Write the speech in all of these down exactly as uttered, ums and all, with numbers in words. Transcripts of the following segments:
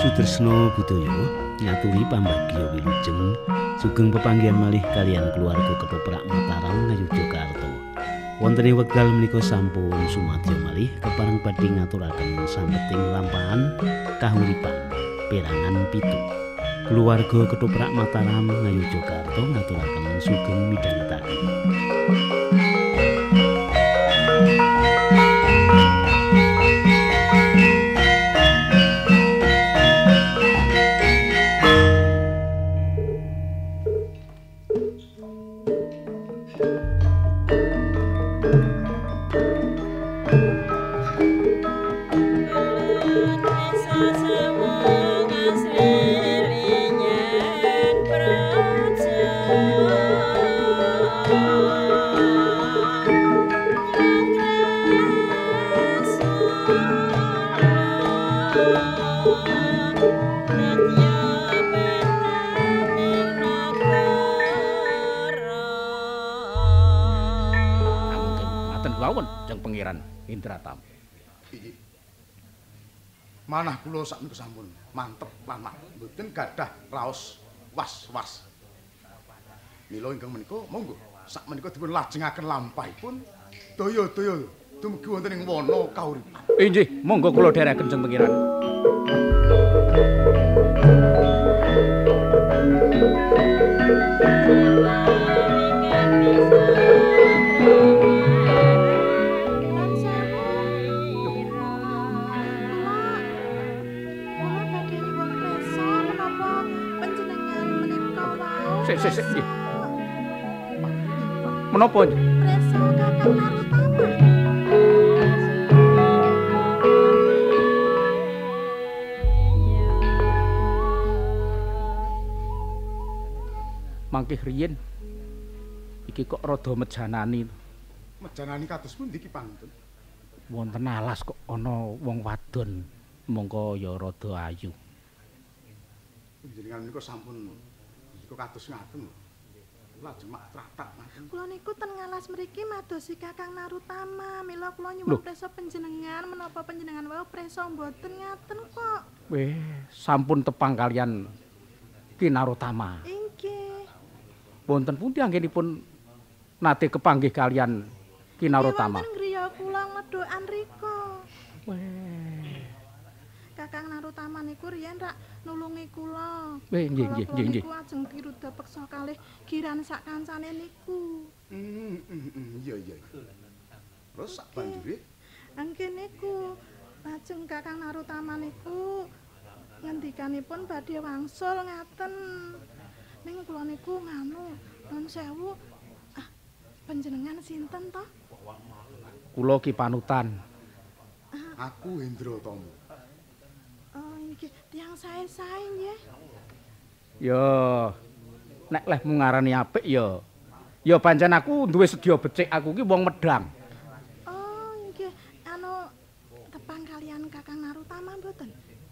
Sutresna Budaya ngaturi pambagya wilujeng sugeng pepanggihan malih kaliyan keluarga Ketoprak Mataram Ngayogyakarta. Wonten ing wekdal menika sampun sumadya malih kepareng badhe ngaturaken sambeting lampahan kahuripan perangan pitu. Keluarga Ketoprak Mataram Ngayogyakarta ngaturaken sugeng midhangetaken. Indratam. Manah kula sakmenika sampun mantep lan mboten gadah raos was-was. Mila ingkang menika monggo sakmenika dipun lajengaken lampahipun daya-daya dumugi wonten ing wana kauripan. Inggih, monggo kula dherekaken Jeng Pengiran. Sik sik sik. Menapa? Preso Kakang Narutama. Mangkih riyin. Iki kok rada mejanani. Mejanani kados pundi iki pantun? Wonten alas kok ana wong wadon mongko ya rada ayu. Panjenengan menika sampun kok kados ngaten lho. Lajeng mak tratak ngaten. Kula niku ten ngalas mriki madosi Kakang Narutama. Mila kula nyuwun prisa panjenengan menapa panjenengan wau prisa mboten ngaten kok. Weh, sampun tepang kalian Ki Narutama. Inggih. Wonten pundi anggenipun nate kepanggih kalian Ki Narutama? Wonten griya kula ngedhokan rika. Weh. Kakang Narutama niku riyen rak nulungi kula. Nggih, nggih, nggih, nggih, nggih. Niku ajeng dirudha peksa kalih giran sak kancane niku. Hmm, iya iya. Terus sak banjure? Angge niku lajeng Kakang Narutama niku ngendikanipun badhe wangsul ngaten. Ning kula niku nganu, nuwun sewu. Ah, panjenengan sinten to? Kula Ki Panutan. Aku Hendra Tama. Oh, nggih, tiyang sae-sae nggih. Ya, nek lehmu ngarani apik ya. Ya pancen aku duwe sedya becik, aku ki wong Medang. Oh, nggih. Anu tepang kalian Kakang Narutama mboten?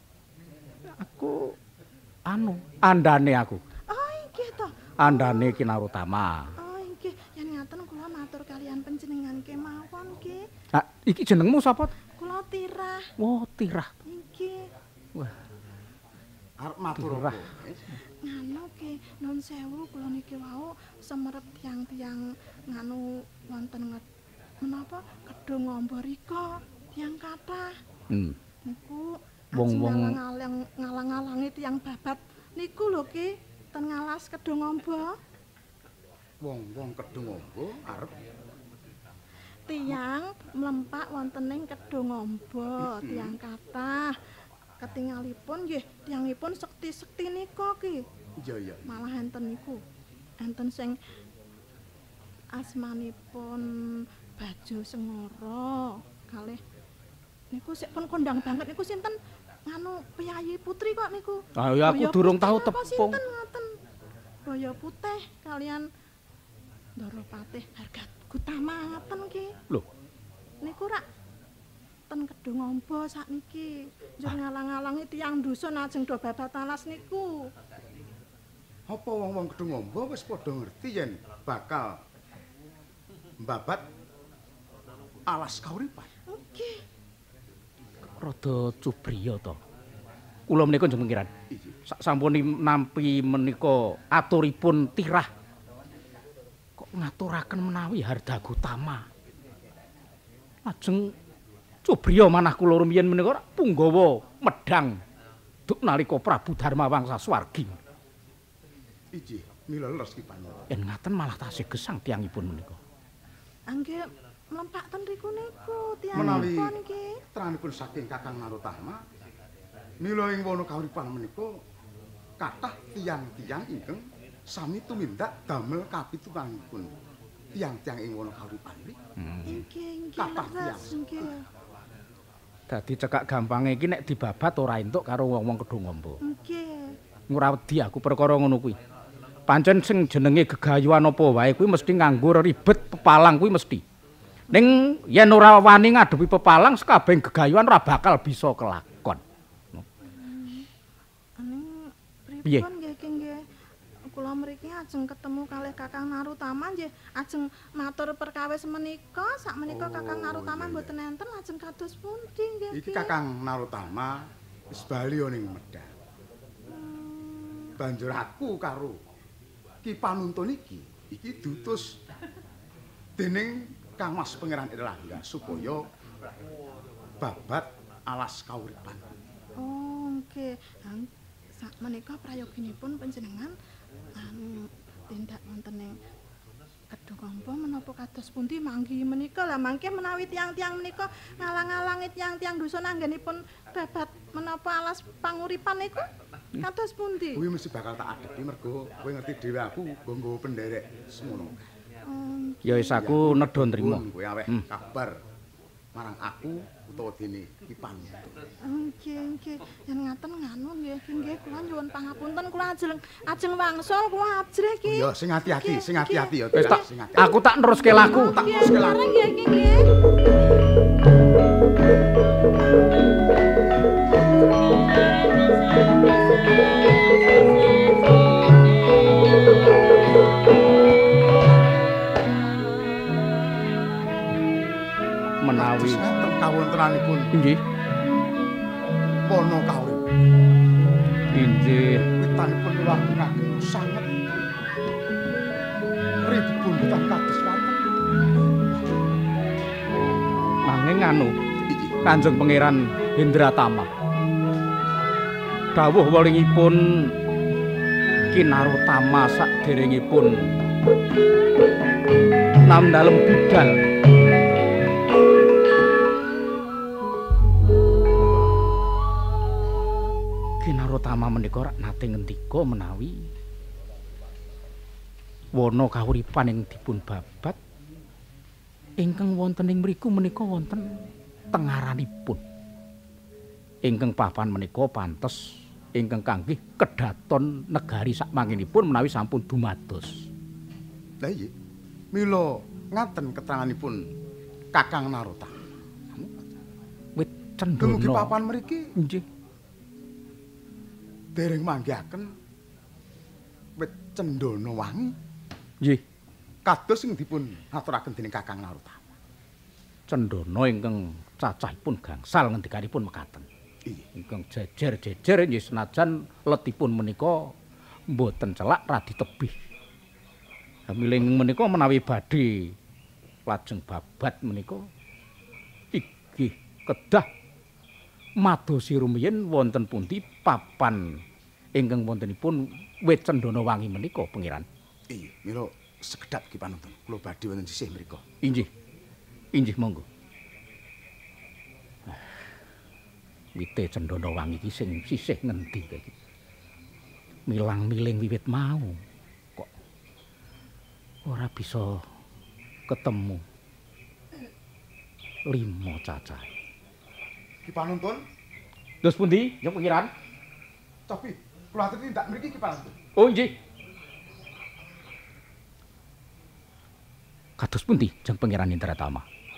Aku anu, andane aku. Oh, nggih to. Andane Ki Narutama. Oh, nggih. Yen ngaten kula matur kalian panjenengan kemawon nggih. Nah, iki jenengmu sapa? Kula Tirah. Oh, Tirah. Nggih. Wah, arep matur apa? Nganu ki, nun sewu kula niki wau semerep tiang-tiang nganu wonten nget menapa kedung ngombo rika tiang kathah. Hmm. Niku Wong-wong ngalang ngalang-alangi tiang babat niku lho ki ten ngalas kedung ngombo. Wong-wong kedung ngombo arep Tiang mlempak wonten ing kedung ngombo tiang kathah. Ketingalipun nggih tiyangipun sekti-sekti nika ki. Iya iya. Malah enten niku. Enten sing asmanipun Bajo Sengara kalih niku sik pun kondang banget niku sinten nganu Piyayi Putri kok niku. Ah ya aku durung tahu tepung. Sinten ngoten. Boyo Putih kalian Ndaropatih Harga Gutama ngaten ki. Lho, niku rak ten kedung ngombo sakniki. Njur ngalang-alangi tiyang dusun ajeng do babat alas niku. Apa wong-wong kedung ngombo wis padha ngerti yen bakal mbabat alas kauripan? Nggih. rada cubriya to. kula menika njeng pengiran. Sak sampun nampi menika aturipun tirah. Kok ngaturaken menawi Hardagu Tama. Lajeng Cobriya manah kula rumiyin menika punggawa medhang duk nalika Prabu Darmawangsa swargi. Inggih, mila leres Ki Panuwun. Yen ngaten malah tasih gesang tiyangipun menika. Anggih mlempak ten riku niku Menawi tiyangipun iki. teranipun saking Kakang Narotama, mila ing wana kauripan menika kathah tiyang-tiyang ingkang sami tumindak damel kapitungangipun tiyang-tiyang ing wana kauripan iki. Inggih, inggih. Kathah leres, inggih. Dadi cekak gampange iki nek dibabat ora entuk karo wong-wong Kedhungombo. Nggih. Ora wedi aku perkara ngono kuwi. Pancen sing jenenge gegayuhan apa wae kuwi mesti nganggo ribet pepalang kuwi mesti. Ning yen ora wani ngadepi pepalang sekabeh gegayuhan ora bakal bisa kelakon. Aning Piye? pripun nggih iki nggih? Kula mriki ajeng ketemu kalih Kakang Narutama nggih ajeng matur perkawis menika, sakmenika Kakang Narutama mboten enten lajeng kados pundi nggih Iki Kakang Narotama wis bali ning Medang. Banjur aku karo Ki Panuntun iki iki diutus dening Kang Mas Pangeran Erlangga supaya babat alas kauripan. Oh, nggih. Ang sakmenika prayoginipun panjenengan anu tindak wonten ing Kedhungombo menapa kados pundi manggi menika lah mangke menawi tiang-tiang menika ngalang-alangi tiang-tiang dusun anggenipun babat menapa alas panguripan niku kados pundi? Kuwi mesti bakal tak adepi mergo kowe ngerti dhewe aku nggo penderek semono. Oh, Ya wis aku nedha nrimo. Kowe aweh kabar marang aku utawa dene Ki Panuntun. nggih nggih. Yen ngaten nganu nggih nggih kula nyuwun pangapunten kula ajeng ajeng wangsul kula ajrih ki. Ya sing ati-ati, sing ati-ati ya. Wis tak sing ati-ati. aku tak neruske laku. tak teruske laku. Nggih nggih nggih. Menawi Wis ngaten kawontenanipun inggih, wana kaurip. inggih. Witanipun ngagem sanget. Pripun boten kados ngaten. Nanging anu Iki Kanjeng Pangeran Hendratama. Dawuh walingipun Ki Narotama saderengipun namdalem budal. Ki Narotama menika rak nate ngendika menawi wana kauripan ing dipun babat ingkang wonten ing mriku menika wonten tengaranipun. Ingkang papan menika pantes ingkang kanggih kedaton negari sakmanginipun menawi sampun dumados. Lah iya. Mila ngaten keteranganipun Kakang Narotama. Wit Dumugi cendana. papan mriki Nggih. dereng manggihaken wit cendana wangi Nggih. kados sing dipun aturaken dening Kakang Narotama. Cendana ingkang cacahipun gangsal ngendikanipun mekaten. Iya. Ingkang jejer-jejer nggih senajan letipun menika mboten celak radi tebih. Miling menika menawi badhe lajeng babat menika inggih kedah madosi rumiyin wonten pundi papan ingkang wontenipun wit cendana wangi menika Pangeran. Iya, mila sekedhap Ki Panuntun. Kula badhe wonten sisih mriku. Inggih. Inggih monggo. Wite cendana wangi iki sing sisih ngendi iki? Milang-miling wiwit mau kok ora bisa ketemu limo cacahe. Ki Panuntun, Dos pundi? Ya pengiran. tapi kula aturi ndak mriki Ki Panuntun. Oh nggih. Kados pundi Jeng Pangeran Indratama?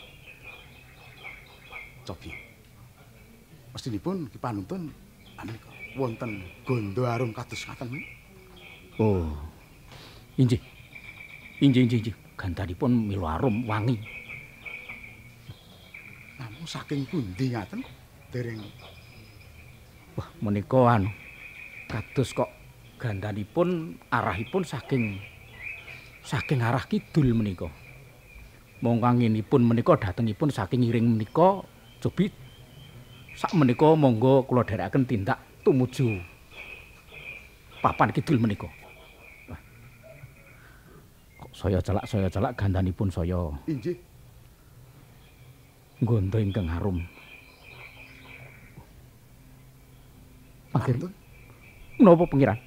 Cobi. Mestinipun Ki Panuntun menika wonten gondo arum kados ngaten. Oh. Inggih. Inggih inggih inggih. Gandhanipun mila arum wangi. Namung saking pundi ngaten dereng Wah, menika anu kados kok gandanipun arahipun saking saking arah kidul menika. Mongko anginipun menika datengipun saking iring menika cobi sak menika monggo kula dherekaken tindak tumuju papan kidul menika. Wah. Kok saya celak saya celak gandanipun saya. Inggih. Nggonto ingkang harum. Panggih. Menapa pengiran?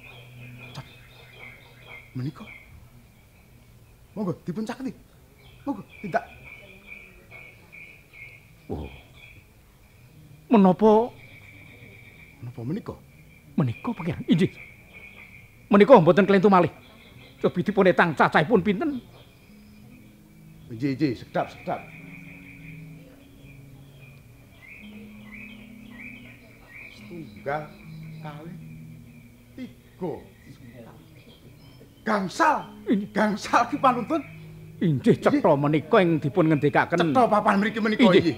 Menika. Monggo dipun caketi. Monggo tindak. Oh. Menapa? Menapa menika? Menika pengiran. Inggih. Menika mboten kelentu malih. Cobi dipun etang cacahipun pinten? Inggih, inggih, sedap, sedap. Setunggal kali tiga. Gangsal. Gangsal ki panuntun. Inggih cetha menika ing dipun ngendikaken. Cetha papan mriki menika inggih.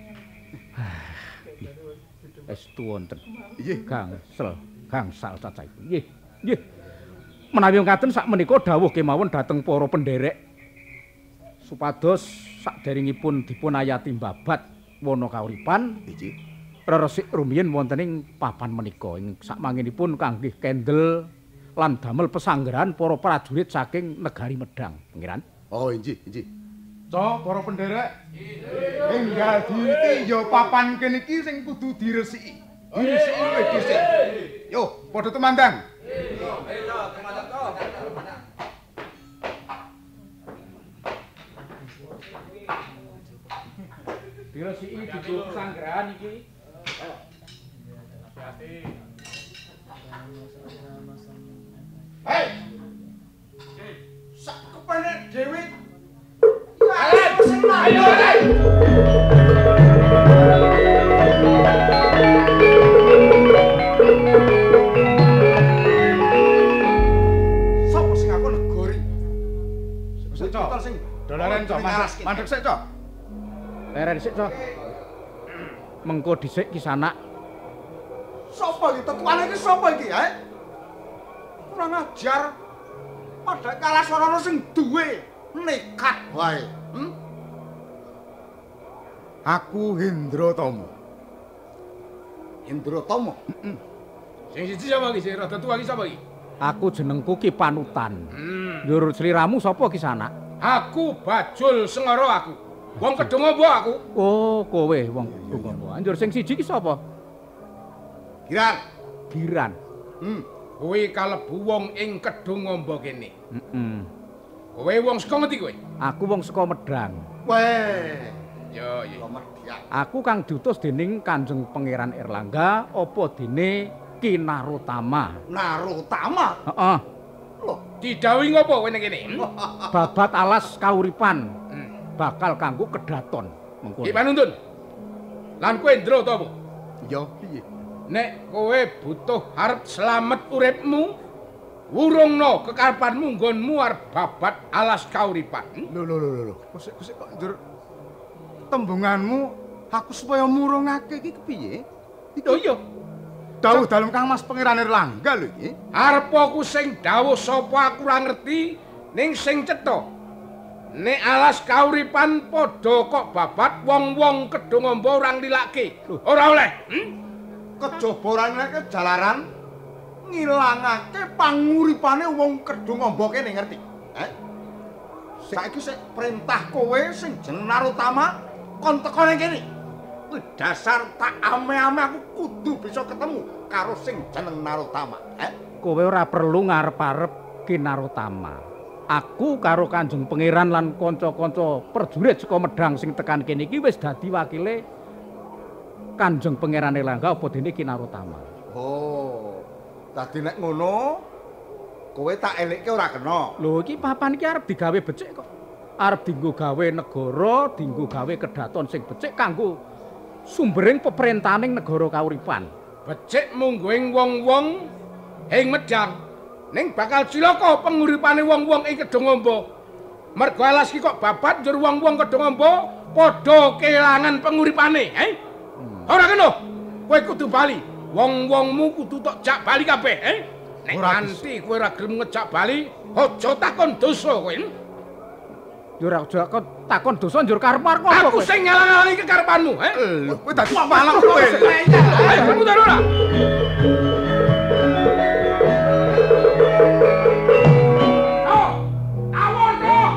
Estu wonten. Inggih, gangsal, gangsal cacahipun. Nggih, nggih. Menawi ngaten sak menika dawuh kemawon dhateng para penderek supados saderengipun dipun ayati babat wana kauripan. inggih. Reresik rumiyin wonten ing papan menika ing sakmanginipun kanggih kendel lan damel pesanggrahan para prajurit saking negari Medang, pengiran. Oh, inggih, inggih. Cok, para penderek. Enggal diwiti ya papan kene iki sing kudu diresiki. Diresiki luwih dhisik. Yo, padha temandang. Diresiki duduk pesanggrahan iki. Hei! Sak kepenek dhewe. Ayo, ayo. Sopo sing aku negori? Sing cok sing Dolaren cok, mandek sik cok. Leren sik, Cok. Mengko dhisik kisanak. Sopo iki tetuane iki sapa iki, ha? Kurang ajar. Padha kalah sarana sing duwe nekat wae. Hmm? Aku Hendra Tama. Hendra Tama? Heeh. Sing siji sapa iki? Sing rada tuwa iki sapa iki? Aku jenengku Ki Panutan. Hmm. Njurut sliramu sapa kisanak? Aku Bajul Sengara aku. Wong Kedhongombo aku. Oh, kowe wong Kedhongombo. Njur sing siji ki sapa? Giran. Giran. Hmm. Kowe kalebu wong ing Kedhongombo kene. Heeh. Kowe wong saka ngendi kowe? Aku wong saka Medang. Weh. Yo, yo. Lomediak. Aku kang diutus dening Kanjeng Pangeran Erlangga apa dene Ki Narotama. Narotama. Heeh. Loh, Didhawuhi ngopo kowe ning kene? Babat alas kauripan Hmm. bakal kanggo kedaton mengkono. Ki panuntun. Lan kowe ndro to apa? iya piye? Nek kowe butuh arep slamet uripmu, wurungno kekarepanmu nggonmu arep babat alas kauripan. Lho lho lho lho. Kusik-kusik kok njur tembunganmu aku supaya murungake iki kepiye? Oh iya. Dawuh dalem Kang Mas Pangeran Erlangga lho iki. Arep aku sing dawuh sapa aku ora ngerti, ning sing cetha. Nek alas kauripan padha kok babat wong-wong Kedhongombo ora nglilake. Ora oleh. Hmm? Kejoborane kejalaran ngilangake panguripane wong Kedhongombo kene ngerti? Eh? Saiki sik perintah kowe sing jeneng Narotama kon teko ning kene. Kuwi dasar tak ame-ame aku kudu bisa ketemu karo sing jeneng Narotama. Eh? Kowe ora perlu ngarep-arep Ki Narotama. Aku karo Kanjeng Pangeran lan kanca-kanca prajurit saka Medang sing tekan kene iki wis dadi wakile Kanjeng Pangeran Erlangga apa dene Ki Narotama. Oh. Dadi nek ngono kowe tak elikke ora kena. Lho iki papan iki arep digawe becik kok. Arep dienggo gawe negara, dienggo gawe kedaton sing becik kanggo sumbering peperentaning negara kauripan. Becik mungguing wong-wong ing Medang. Ning bakal cilaka penguripane wong-wong ing Kedhongombo. Mergo alas iki kok babat njur wong-wong Kedhongombo padha kelangan penguripane, eh? Hmm. Ora kena. Kowe kudu bali. wong-wongmu kudu tok jak bali kabeh, eh? Nek nganti kowe ora gelem ngejak bali, aja takon dosa kowe. Yo ora aja takon dosa njur karep-karepmu apa Aku kowe? sing ngalang-alangi kekarepanmu, eh? Lho, kowe dadi malang kowe. Ayo kamu ora ora. Oh, awon oh.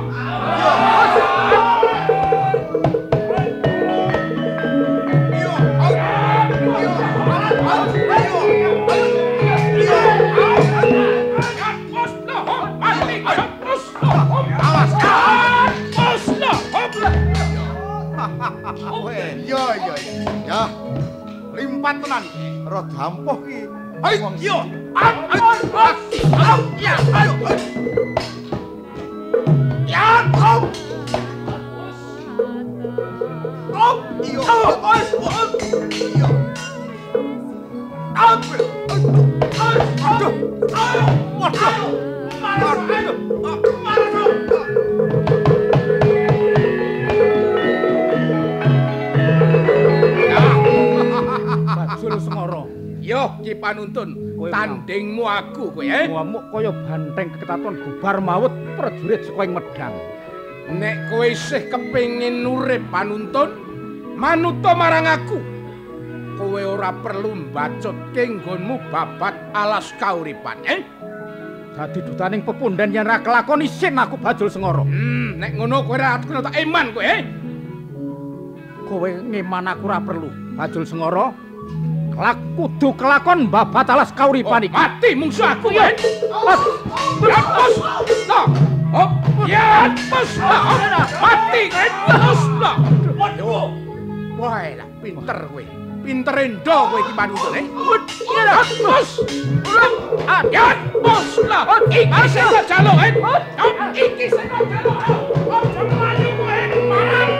Iya iya iya. Ya. Limpat tenan. Rada ampuh ki. Ayo, yo. Ya, ayo. Ya, kom. Kom. Iyo. Iyo. Aduh. Aduh. Waduh. Marah. Marah. Bajul Sengara. Yo, Ki Panuntun, tandingmu aku kowe, eh? Muamuk kaya banteng keketatan bubar maut prajurit saka ing Medang. Nek kowe isih kepengin urip Panuntun, manuta marang aku. Kowe ora perlu mbacutke nggonmu babat alas kauripan, eh? Dadi dutaning pepundhen yen ra kelakon isin aku Bajul Sengara. Hmm, nek ngono kowe ora kena tak eman kowe, eh? Kowe ngeman aku ora perlu, Bajul Sengara. Kelak kudu kelakon babat alas kauripan iki. Mati mungsuh aku, eh? Mas, hapus. Nah, hop, ya, hapus. Nah, mati, hapus. Nah, waduh. Wah, lah pinter kowe. Pinter endo kowe iki Panuntun, eh? Hapus. Ya, hapus. Lah, iki sing jaluk, eh? Iki sing jaluk. Ojo mlayu kowe, marang.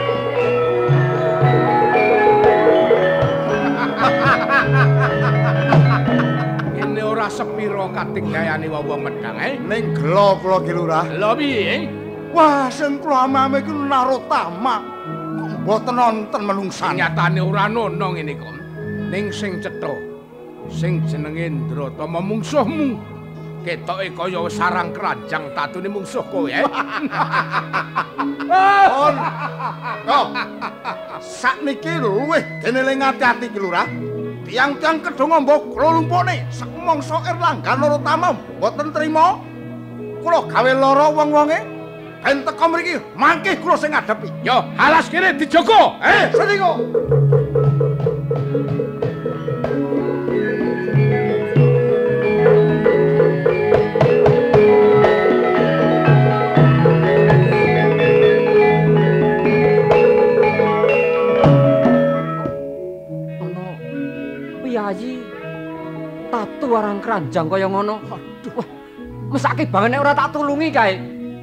Ini ora sepiro kating gayane wong Medang, eh? Ning gelo kula Ki Lurah. Lho piye? Wah, sing kula amame iku Narotama. Mboten wonten menungsan. Nyatane ora nono ngene kok. Ning sing cetha, sing jenenge Ndratama mungsuhmu. Ketoke kaya sarang keranjang tatune mungsuh kowe, eh? On. Oh. Sakniki luwih dene ling ati-ati Ki Lurah. Tiang-tiang kedonga mbok klumpune sak mangsa Erlangga Narotama mboten trima. Kula gawe lara wong-wonge. Ben teka mriki mangke kula sing ngadepi. Yo, alas kene dijogo, eh? Sediko. Piyayi tatu arang keranjang kaya ngono. Aduh, wah, mesake banget nek ora tak tulungi kae.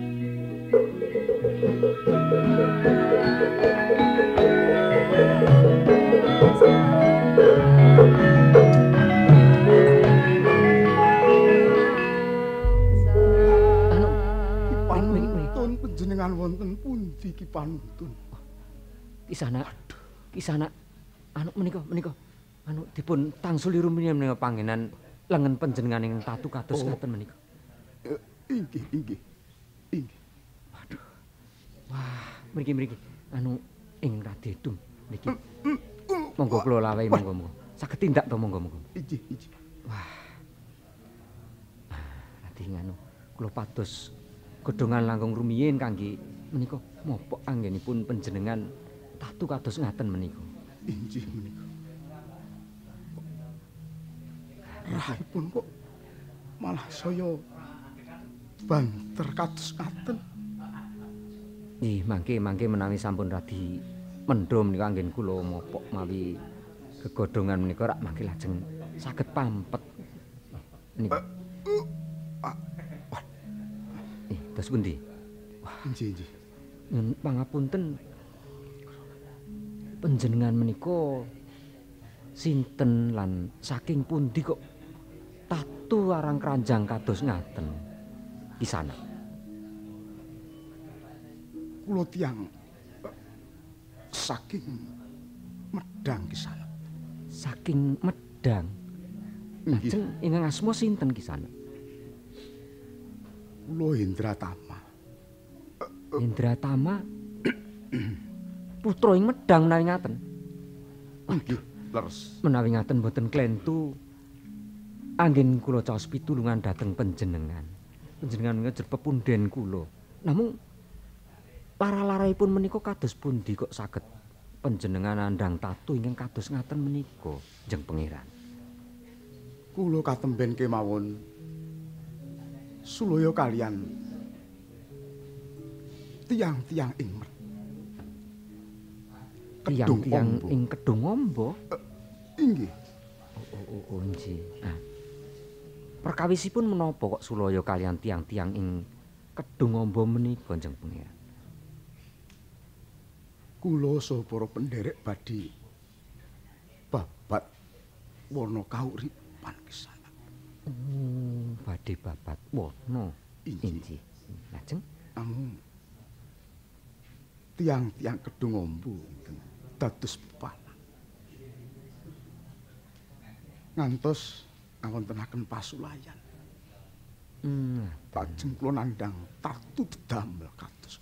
Anu, Panuntun panjenengan wonten pundi Ki Panuntun? Kisana, kisana, anu menika, menika, anu dipun tangsuli rumiyin menika pangenan lengen panjenengan ing tatu kados ngaten menika. Eh, inggih, inggih. Inggih. Waduh. Wah, mriki-mriki anu ing Radedum niki. Monggo kula lawehi monggo monggo. Saged tindak to monggo monggo. Iji, iji. Wah. Radi nganu kula pados godhongan langkung rumiyin kangge menika mopok anggenipun panjenengan tatu kados ngaten menika. Inggih menika. Rahipun kok malah saya banter kados ngaten. Nggih, mangke mangke menawi sampun radi mendho menika anggen kula mopok mawi gegodhongan menika rak mangke lajeng saged pampet. Niku. Eh, dos pundi? Wah, Inggih, inggih. nyun pangapunten. Panjenengan menika sinten lan saking pundi kok tatu arang keranjang kados ngaten? Kisana. Kula tiyang eh, saking Medang Ki Sana. Saking Medang. Lajeng ingkang asma sinten kisana? Kula Indratama. Indratama. Putra ing Medang menawi ngaten. Nggih, leres. Menawi ngaten boten klentu. Anggen kula caos pitulungan dhateng panjenengan. Panjenengan menika jer pepunden kula. Namung lara-laraipun menika kados pundi kok saged panjenengan andang tatu ingkang kados ngaten menika, Jeng Pangeran? Kula katemben kemawon sulaya kalian tiang-tiang ing tiang-tiang ing Kedung Amba. Uh, inggih. Oh, oh, oh, nggih. Ah. Perkawisipun menapa kok sulaya kalian tiang-tiang ing Kedung Amba menika, Jeng Pangeran? Kula saha para penderek badhe babat wana kauripan kisana. Oh, badhe babat wana. Inggih. Lajeng namung tiang-tiang Kedung Amba dados pepalang. Ngantos ngawontenaken pasulayan. Hmm, lajeng kula nandhang tatu dedamel kados.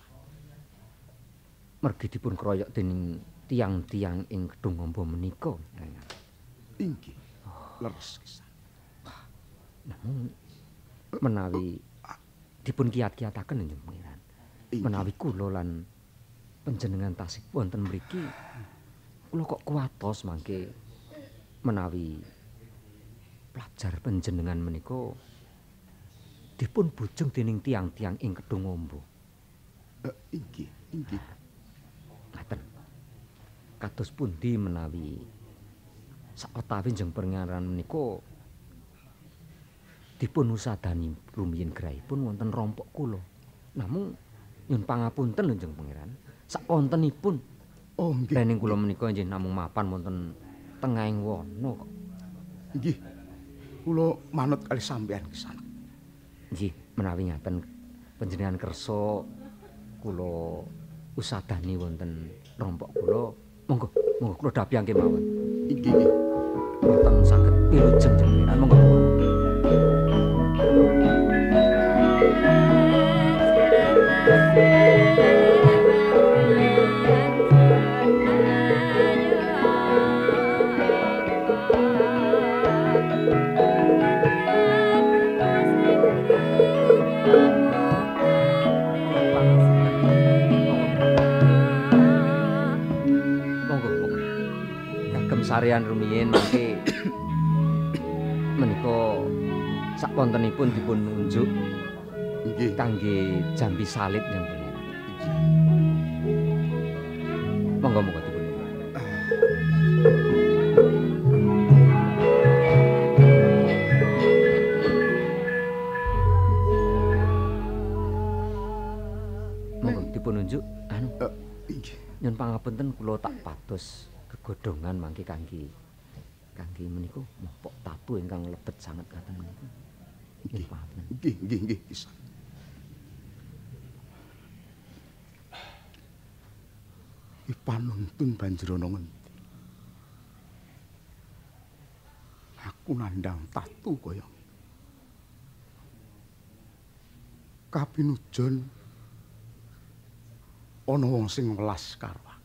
Mergi dipun kroyok dening tiang-tiang ing Kedung Amba menika. Inggih. Leres kisan. Namun menawi dipun kiat-kiataken Jeng Pangeran. Menawi kula lan panjenengan tasih wonten mriki, kula kok kuwatos mangke menawi pelajar panjenengan menika dipun bujung dening tiang-tiang ing Kedung Amba. Uh, inggih, inggih. Ngaten. Kados pundi menawi sawetawin Jeng Pangeran menika dipun usadani rumiyin grahipun wonten rompok kula. Namung nyun pangapunten lho Jeng Pangeran. Sakontenipun. Oh nggih. Dening kula menika nggih namung mapan wonten tengahing wana kok. Nggih. Kula manut kalih sampeyan kisana. Nggih, menawi ngaten panjenengan kersa kula usadani wonten rompok kula, monggo monggo kula dapyangke mawon. Inggih nggih. Boten saged wilujeng Jeng Pangeran, monggo. Sarean rumiyin mangke menika sakwontenipun dipun unjuk nggih kangge jambi salit Jeng Pangeran. Monggo monggo dipun. Monggo dipun unjuk anu. Inggih. Nyun pangapunten kula tak pados gegodhongan mangke kangge kangge menika mopok tabu ingkang lebet sanget ngaten menika. Nggih, nggih, nggih, nggih, pisan. Iki panuntun banjur ana ngendi? Aku nandhang tatu kaya kapinujon ana wong sing welas karo aku.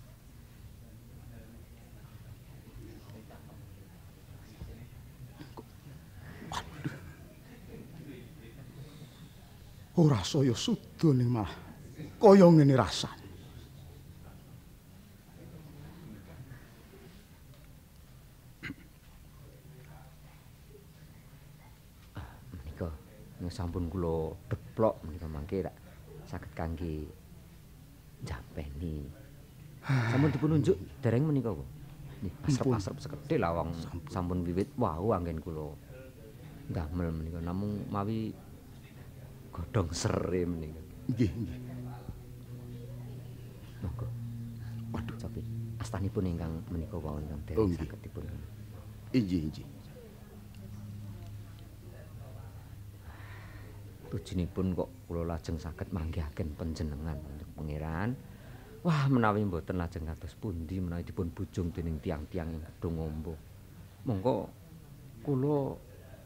Ora saya suda ning malah kaya ngene rasane. Ah, menika sampun kula deplok menika mangke rak saged kangge jampeni. Sampun dipun unjuk dereng menika kok. Nggih, asrep-asrep sekedhik lawang sampun wiwit wau anggen kula ndamel menika namung mawi godhong sere menika. Nggih, nggih. Monggo. Waduh, tapi astanipun ingkang menika wawon kang Oh, dereng nggih. saged dipun. Inggih, inggih. Tujunipun kok kula lajeng saged manggihaken panjenengan Pangeran. Wah, menawi mboten lajeng kados pundi menawi dipun bujung dening tiang-tiang ing Kedung Amba. Monggo kula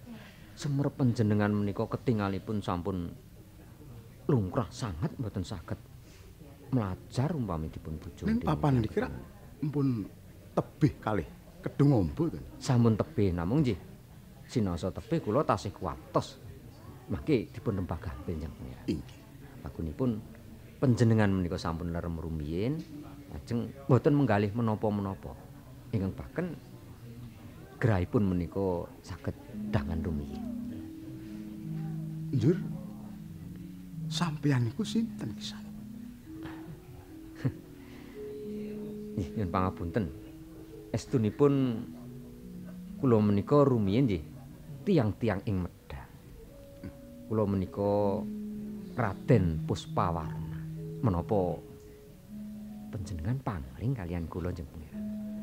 Semerep panjenengan menika ketingalipun sampun lungkrah sangat mboten saged melajar umpami dipun bojo. Ning papan niki rak mpun tebih kalih kedung ombo to. Sampun tebih namung nggih. Sinasa tebih kula tasih kuwatos. Mangke dipun rempah gampil Kanjeng Pangeran. Inggih. Pagunipun panjenengan menika sampun lerem rumiyin lajeng mboten menggalih menapa-menapa. Ingkang baken gerahipun menika saged dangan rumiyin. Njur sampeyan niku sinten kisah? Nggih, nyuwun pangapunten. Estunipun kula menika rumiyin nggih tiang-tiang ing Medang. Kula menika Raden Puspawarna. Menapa panjenengan pangling kalian kula Kanjeng Pangeran?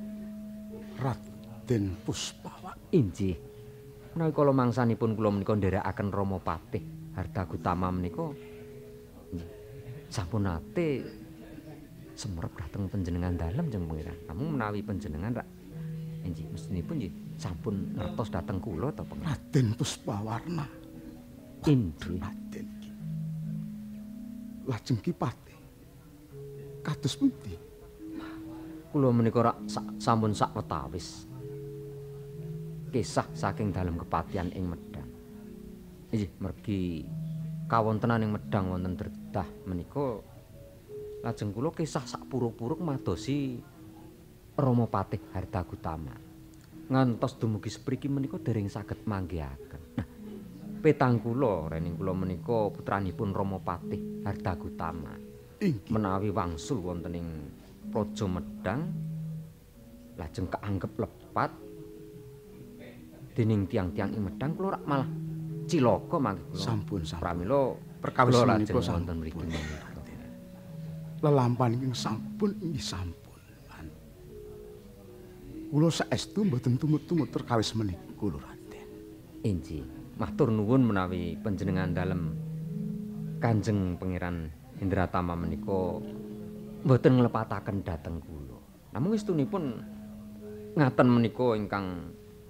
Raden Puspawarna. Inggih. Menawi kala mangsanipun kula menika nderekaken Rama Patih Hardagutama menika nggih sampun nate semerep dhateng panjenengan dalem Kanjeng Pangeran. Namung menawi panjenengan rak inggih mestinipun nggih sampun ngertos dhateng kula ta Pangeran. Raden Puspawarna. Inggih. Raden ki. Lajeng ki Patih. Kados pundi? Kula menika rak sa- sampun sawetawis kisah saking dalem kepatihan ing Medang. Inggih mergi kawontenan ing Medang wonten dredah menika lajeng kula kisah sak puruk-puruk madosi Rama Patih Hardagutama. Ngantos dumugi sepriki menika dereng saged manggihaken. Nah, petang kula rening kula menika putranipun Rama Patih Hardagutama. Inggih. Menawi wangsul wonten ing Praja Medang lajeng kaanggep lepat dening tiang-tiang ing Medang kula rak malah cilaka mangke kula. Sampun sampun. Pramila Perkawis kula menika lajeng sampun. wonten mriki menika. Lelampahan ing sampun inggih sampun. Lan kula saestu mboten tumut-tumut perkawis menika kula Raden. Inggih, matur nuwun menawi panjenengan dalem Kanjeng Pangeran Indratama menika mboten nglepataken dhateng kula. Namung estunipun ngaten menika ingkang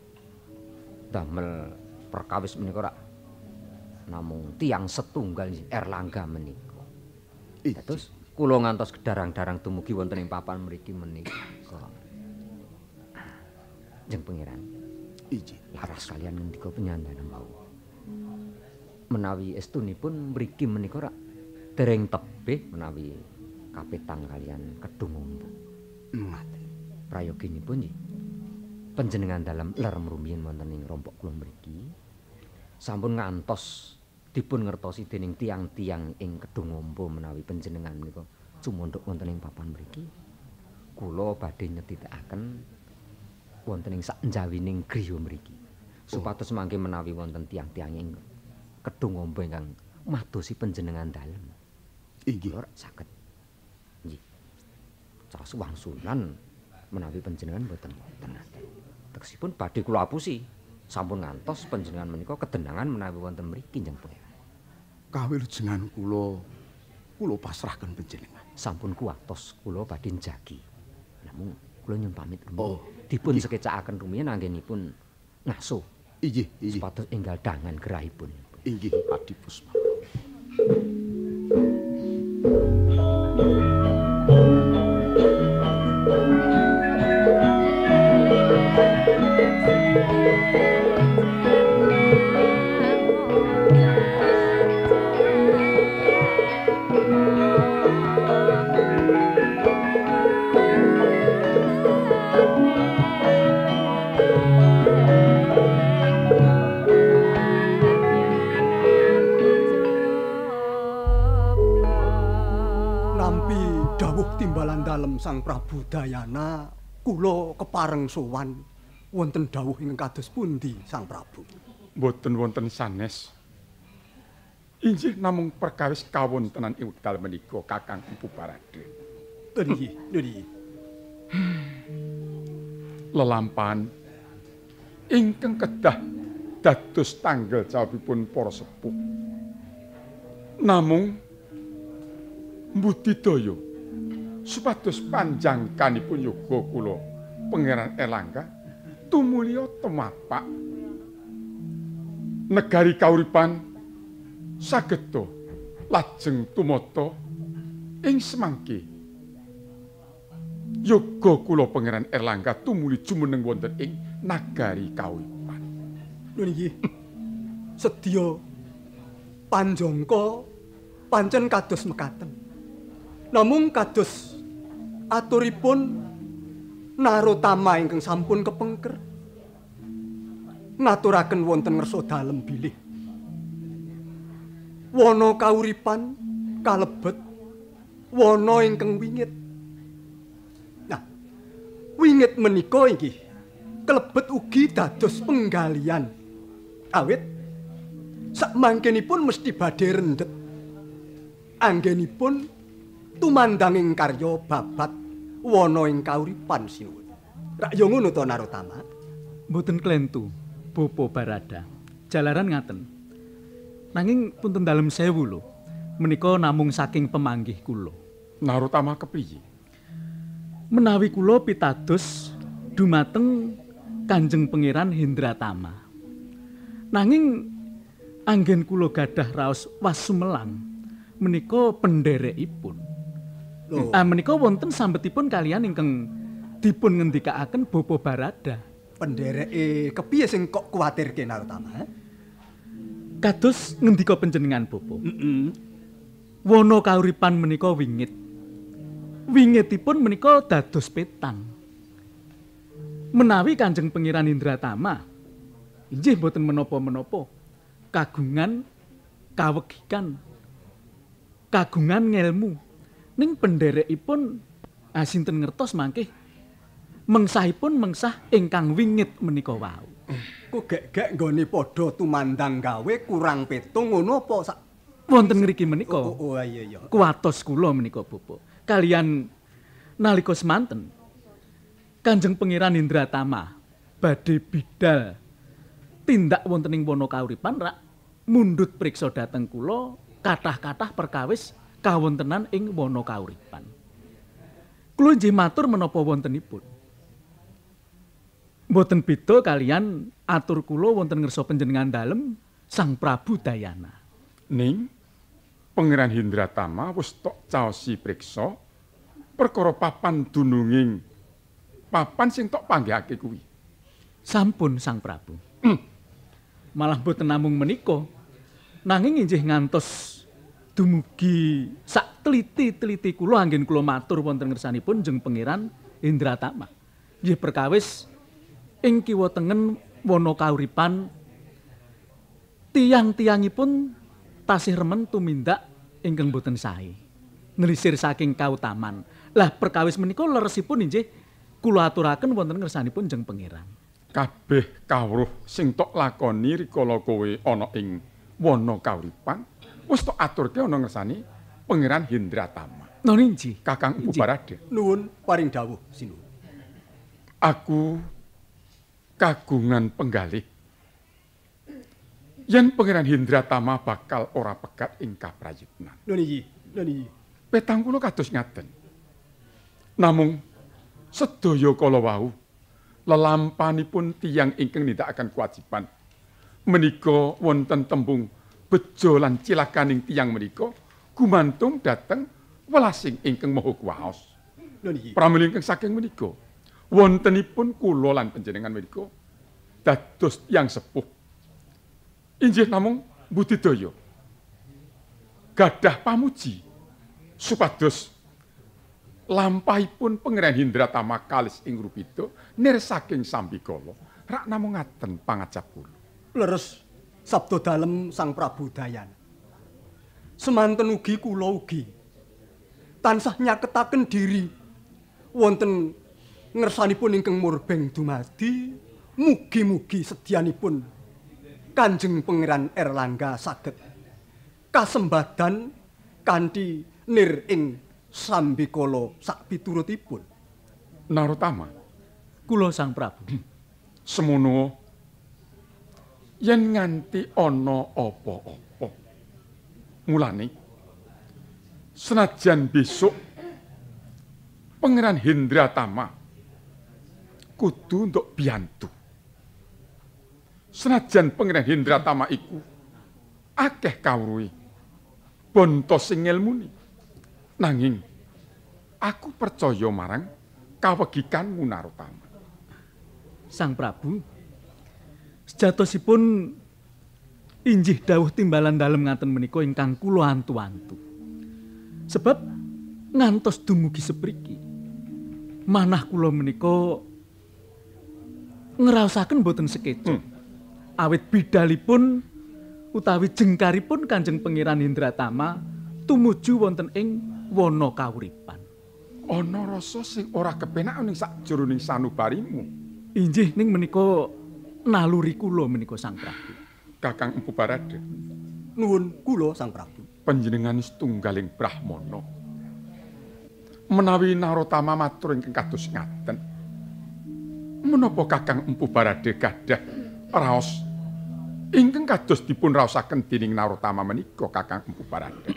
damel perkawis menika rak namung tiang setunggal Erlangga menika. Dados kula ngantos kedarang-darang dumugi wonten ing papan mriki menika. Jeng Pangeran. Inggih. Laras kalian ngendika penyandaran wau. Menawi estunipun mriki menika rak dereng tebih menawi kapetang kalian kedung ombo. Ngaten. Prayoginipun nggih panjenengan dalam lerem rumiyin wonten ing rompok kula mriki sampun ngantos dipun ngertosi dening tiang-tiang ing kedung ombo menawi panjenengan menika cumondhok wonten ing papan mriki. Kula badhe nyetithaken wonten ing sakjawining griya mriki. Supados mangke menawi wonten tiang-tiang ing kedung ombo ingkang madosi panjenengan dalem. Inggih. Kula saged nggih. Cara wangsulan menawi panjenengan boten wonten. Tegesipun badhe kula apusi. Sampun ngantos panjenengan menika kedenangan menawi wonten mriki Kanjeng Pangeran. Kawilujengan kula kula pasrahken panjenengan. Sampun kuwatos kula badhe njagi. Namung kula nyuwun pamit rumiyin. Oh, dipun inggih. sekecakaken rumiyin anggenipun ngasuh Inggih, inggih. supados enggal dangan gerahipun. Inggih, Adi Puspa. Nampi dawuh timbalan dalem Sang Prabu Dayana, kula kepareng sowan wonten dawuh ingkang kados pundi Sang Prabu? Mboten wonten sanes. Inggih namung perkawis kawontenan ing wekdal menika Kakang Empu Barade. Nggih, nggih. Lelampahan ingkang kedah dados tanggal jawabipun para sepuh. Namung mbudidaya supados panjangkanipun yoga kula Pangeran Erlangga tumulya temapak negari kauripan saged lajeng tumata ing semangke yoga kula Pangeran Erlangga tumuli jumeneng wonten ing nagari kauripan. Lho niki sedya panjangka pancen kados mekaten. Namung kados aturipun Narotama ingkang sampun kepengker ngaturaken wonten ngersa dalem bilih. Wana kauripan kalebet wana ingkang wingit. Nah, wingit menika inggih kalebet ugi dados penggalian. Awit sakmangkenipun mesti badhe rendhet. Anggenipun tumandanging karya babat wana ing kauripan sinuwun. Rak yo ngono to Narotama. Mboten klentu, Bopo Barada. Jalaran ngaten. Nanging punten dalem sewu lho. Menika namung saking pemanggih kula. Narotama kepriye? Menawi kula pitados dumateng Kanjeng Pangeran Hendratama. Nanging anggen kula gadah raos wasumelang menika penderekipun. Lho, Ah menika wonten sambetipun kalian ingkang dipun ngendikaaken Bopo Barada. pendereke kepiye sing kok kuwatirke Narotama? Kados ngendika panjenengan Bopo. Heeh. Wana kauripan menika wingit. Wingitipun menika dados petang. Menawi Kanjeng Pangeran Indratama inggih boten menapa-menapa kagungan kawegikan kagungan ngelmu ning penderekipun asinten ngertos mangke mengsahipun mengsah ingkang wingit menika wau. Kok gek-gek nggone padha tumandang gawe kurang petung ngono apa sak Wonten ngriki menika. Oh, oh, oh iya iya. Kuwatos kula menika Bopo. Kalian nalika semanten Kanjeng Pangeran Indratama badhe bidal tindak wonten ing wana kauripan rak mundhut priksa dhateng kula kathah-kathah perkawis kawontenan ing wana kauripan. Kula nggih matur menapa wontenipun. Mboten beda kalian atur kula wonten ngersa panjenengan dalem Sang Prabu Dayana. Ning Pangeran Hendratama wis tok caosi priksa perkara papan dununging papan sing tok panggihake kuwi. Sampun Sang Prabu. Malah boten namung menika, nanging inggih ngantos dumugi sak teliti-teliti kula anggen kula matur wonten ngersanipun Jeng Pangeran Indratama. Nggih perkawis ing kiwa tengen wana kauripan tiang-tiangipun tasih remen tumindak ingkang boten sae. Nelisir saking kautaman. Lah perkawis menika leresipun inggih kula aturaken wonten ngersanipun Jeng Pangeran. Kabeh kawruh sing tok lakoni rikala kowe ana ing wana kauripan wis tok aturke ana ngersani Pangeran Hendratama. Nggih inggih. Kakang Empu Barada. Nuwun paring dawuh sinuwun. Aku kagungan penggalih yen Pangeran Hendratama bakal ora pegat ing kaprayitnan. Lho niki, lho niki. Petang kula kados ngaten. Namung sedaya kala wau lelampanipun tiyang ingkang nindakaken kewajiban menika wonten tembung bejo lan cilakaning tiyang menika gumantung dhateng welasing ingkang maha kuwaos. Lho niki. Pramila ingkang saking menika wontenipun kula lan panjenengan menika dados tiyang sepuh. Inggih namung budidaya gadah pamuji supados lampahipun Pangeran Hendratama kalis ing Rupita nirsaking sambikala rak namung ngaten pangajap kula. Leres sabda dalem Sang Prabu Dayana. Semanten ugi kula ugi tansah nyaketaken diri wonten ngersanipun ingkang murbeng dumadi mugi-mugi sedyanipun Kanjeng Pangeran Erlangga saged kasembadan kanthi nir ing sambikala sak piturutipun. Narotama, Kula Sang Prabu. semono yen nganti ana apa-apa. Mulane senajan besok Pangeran Hendratama kudu untuk biyantu. Senajan Pangeran Hindratama iku akeh kawruhe bonto sing ngelmuni, nanging aku percaya marang kawegikanmu Narotama. Sang Prabu, sejatosipun injih dawuh timbalan dalem ngaten menika ingkang kula antu-antu. Sebab ngantos dumugi sepriki manah kula menika ngraosaken boten sekeca. Hmm. Awit bidalipun utawi jengkaripun Kanjeng Pangeran Hindratama tumuju wonten ing wana kawuripan. Ana rasa sing ora kepenak ning sakjroning sanubarimu. Injih ning menika naluri kula menika Sang Prabu. Kakang Empu Barada. Nuwun kula Sang Prabu. Panjenengan setunggaling brahmana. Menawi Narotama matur ingkang kados ngaten. Menapa Kakang Empu Barada gadah raos ingkang kados dipun raosaken dening Narotama menika Kakang Empu Barada?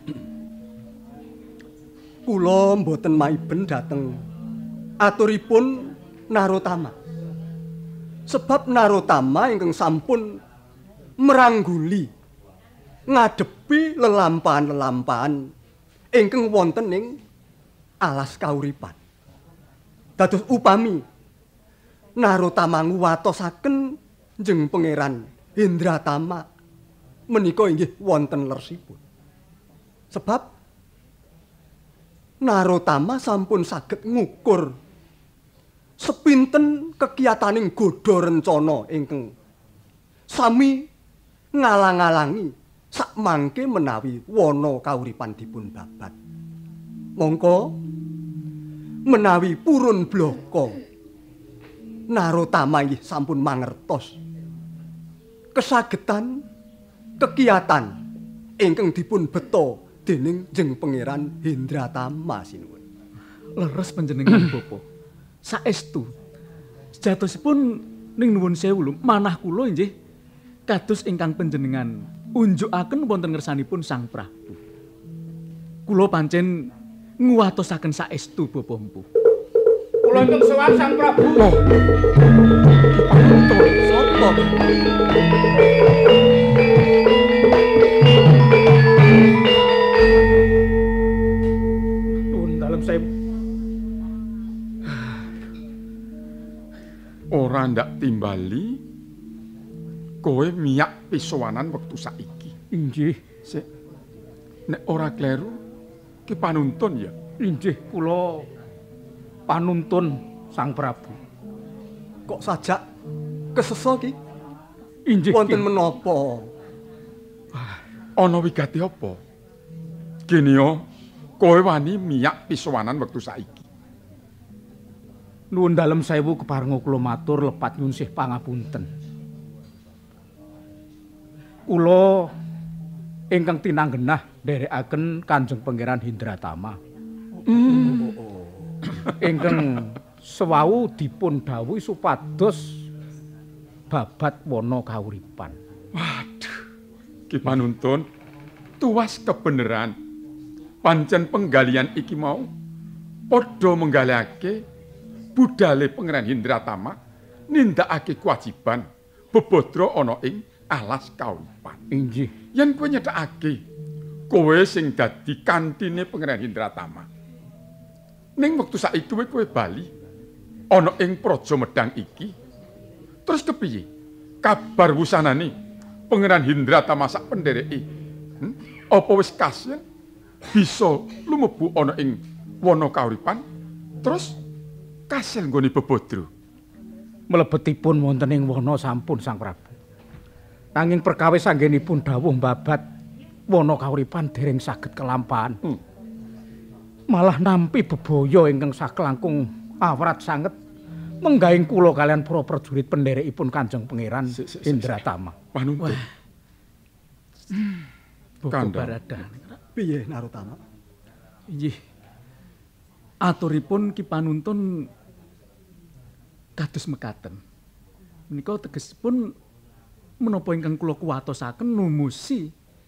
Kula mboten maiben dhateng aturipun Narotama. Sebab Narotama ingkang sampun merangguli ngadepi lelampahan-lelampahan ingkang wonten ing alas kauripan. Dados upami Narotama nguwatosaken jeng Pangeran Hindratama menika inggih wonten lersipun. Sebab Narotama sampun saged ngukur sepinten kekiyataning godha rencana ingkang sami ngalang-alangi sakmangke menawi wana kauripan dipun babat. Mongko menawi purun blaka Narotama inggih sampun mangertos kesagetan kekiyatan ingkang dipun beto dening jeng Pangeran Hindratama sinuwun. Leres panjenengan Bapa. Saestu sejatosipun ning nuwun sewu lho manah kula inggih kados ingkang panjenengan unjukaken wonten ngersanipun Sang Prabu. Kula pancen nguwatosaken saestu Bapa Empu. Kula nyuwun sowan Sang Prabu. Oh. Panonton sapa? Nuwun dalem sewu. Ora ndak timbali kowe miyak pisowanan wektu saiki. Inggih, sik. Nek ora kleru ki panuntun ya. Inggih kula panuntun Sang Prabu. Kok sajak kesesa ki? Inggih wonten menapa? Ana wigati apa? Kene yo kowe wani miyak pisowanan wektu saiki. Nuwun dalem sewu keparenga kula matur lepat nyuwun sih pangapunten. Kula ingkang tinanggenah nderekaken Kanjeng Pangeran Hindratama. Hmm. Ingkang sewau dipun dhawuhi supados babat wana kauripan. Waduh. Ki panuntun tuwas kebeneran. Pancen penggalian iki mau padha menggalihake budale Pangeran Hindratama nindakake kewajiban bebodro ana ing alas kauripan. Inggih. Yen kowe nyethakake kowe sing dadi kantine Pangeran Hindratama. Ning wektu saiki kowe kowe bali ana ing praja Medang iki. Terus kepiye? Kabar wusanane Pangeran Hindratama sak pendereke. Hmm? Apa wis kasil bisa lumebu ana ing wana kauripan? Terus kasil nggone bebodro. Mlebetipun wonten ing wana sampun Sang Prabu. Nanging perkawis anggenipun dawuh babat wana kauripan dereng saged kelampahan. Hmm. Malah nampi bebaya ingkang saklangkung awrat sanget menggahing kula kalian para prajurit penderekipun Kanjeng Pangeran Hindratama. Panuntun. Bapa Barada. Piye Narotama? Inggih. Aturipun Ki panuntun kados mekaten. Menika tegesipun menapa ingkang kula kuwatosaken numusi.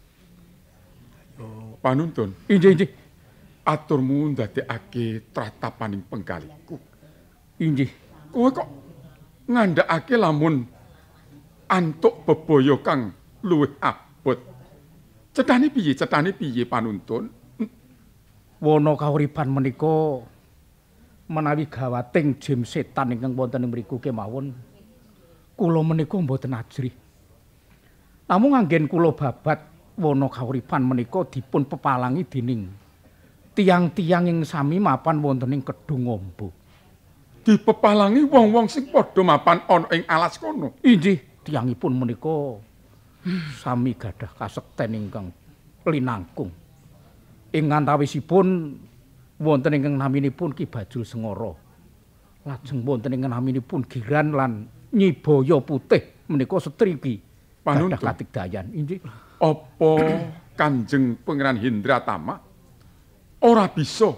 Oh, panuntun. Inggih, inggih. Aturmu ndadekake tratapaning penggalihku. Inggih. Kowe kok ngandhakake lamun antuk bebaya kang luwih abot. Cethane piye? Cethane piye panuntun? Wana kauripan menika menawi gawating jim setan ingkang wonten ing mriku kemawon kula menika mboten ajrih. Namung anggen kula babat wana kauripan menika dipun pepalangi dening tiang-tiang ing sami mapan wonten ing Kedung Amba. Dipepalangi wong-wong sing padha mapan ana ing alas kono. Inggih, tiyangipun menika sami gadah kasekten ingkang linangkung. Ing antawisipun wonten ingkang naminipun Ki Bajul Sengara. Lajeng wonten ingkang naminipun Giran lan Nyi Baya Putih menika setriki gadah katigdayan. Inggih. Apa Kanjeng Pangeran Hindratama ora bisa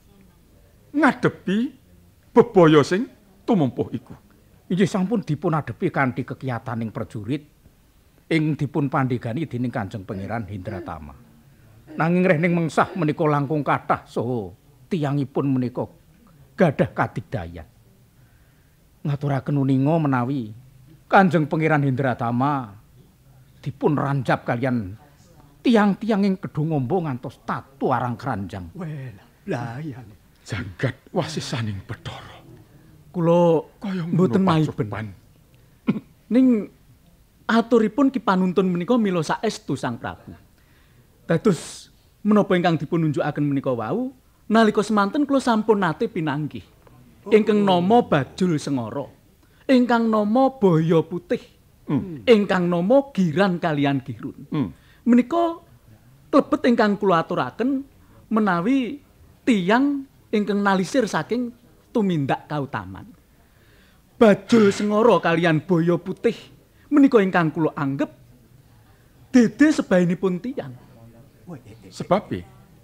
ngadepi bebaya sing tumempuh iku? Inggih sampun dipun adepi kanthi kekiyataning prajurit ing dipun pandhegani dening Kanjeng Pangeran Hindratama. Nanging rehning mengsah menika langkung kathah saha tiyangipun menika gadah kadigdayan. Ngaturaken uninga menawi Kanjeng Pangeran Hindratama dipun rancap kalian tiang-tiang ing Kedung Amba ngantos tatu arang keranjang. Well, layan. Jagat wasisaning Bathara. Kula mboten maiben. Ning aturipun Ki panuntun menika mila saestu Sang Prabu. Dados menapa ingkang dipun nunjukaken menika wau nalika semanten kula sampun nate pinanggih. Ingkang nama Bajul Sengara, ingkang nama Baya Putih, hmm. ingkang nama Giran kalian Girun. Hmm. Menika klebet ingkang kula aturaken menawi tiyang ingkang nalisir saking tumindak kautaman. Bajul Sengara kalian Baya Putih menika ingkang kula anggep dede sebainipun tiyang. Sebab